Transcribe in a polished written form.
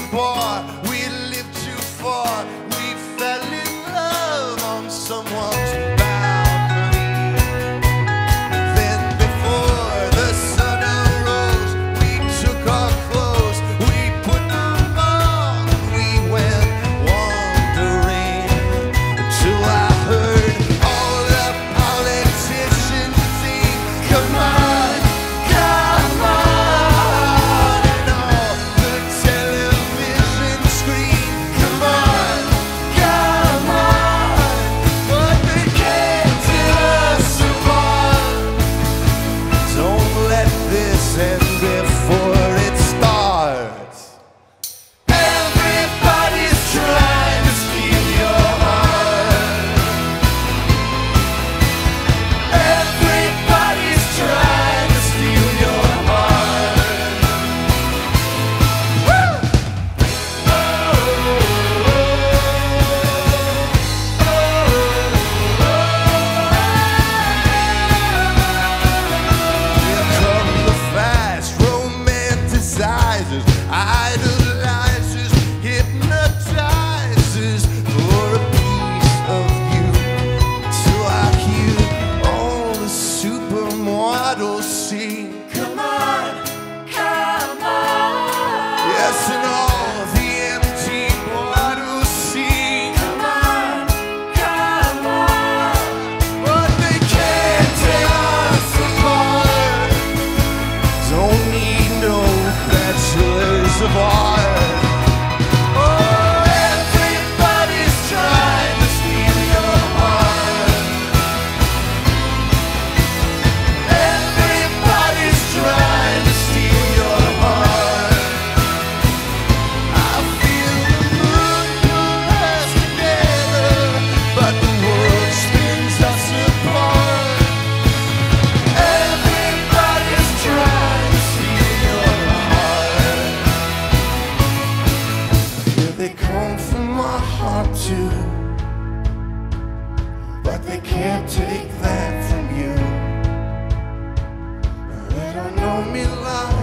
bar. We lived too far. We fell in love on someone's balcony. Then before the sun arose, we took our clothes, we put them on, we went wandering till I heard all the politicians sing, come on, come on, and all the television scream, come on, come on, but they can't tear us apart. Don't let this end before it starts. Everybody's trying to steal your heart. Everybody's trying to steal your heart. Woo! Here come the fast romanticizers, idolizers, hypnotizers for a piece of you. Till I hear all the supermodels sing, come on, come on. Yes, and all the empty bottles sing, come on, come on. But they can't tear us apart. Don't need no bachelors of art. Oh, everybody's trying to steal your heart. Everybody's trying to steal your heart. I feel the moon pull us together, but the world spins us apart. Everybody's trying to steal your heart. Yeah, they come from my heart too, but they can't take that from you. They don't know me like